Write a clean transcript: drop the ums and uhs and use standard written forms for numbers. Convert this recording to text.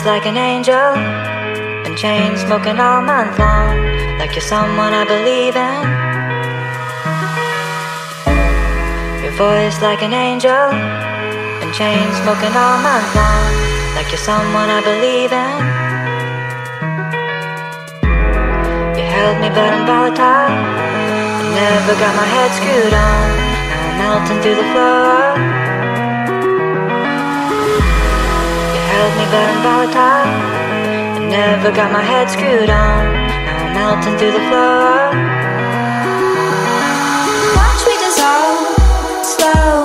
like an angel, in chains smoking all month long, like you're someone I believe in. Your voice like an angel, in chains smoking all month long, like you're someone I believe in. You held me but I'm volatile, you never got my head screwed on, now I'm melting through the floor. You held me but I'm volatile, you never got my head screwed on, now I'm melting through the floor. Watch me dissolve, slow.